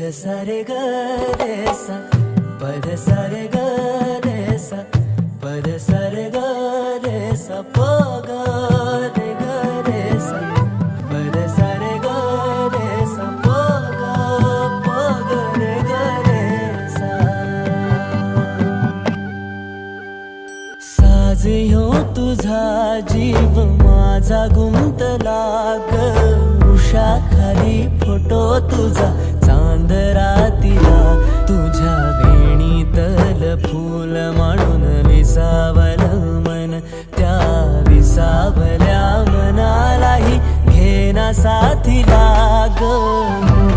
सा रे ग रे सा, पध सा रे ग रे सा, पध सा रे ग रे सा, प ग रे ग रे सा, पध सा रे ग रे सा, प ग रे ग रे सा। साज ह्यो तुझा जीव माझा गुंतला ग, उषा खाली फोटो तुझा चांद रातीला, तुझ्या वेणीतल फूल म्हणून विसावल मन, त्या विसावल्या मनालाही घेना साथीला ग।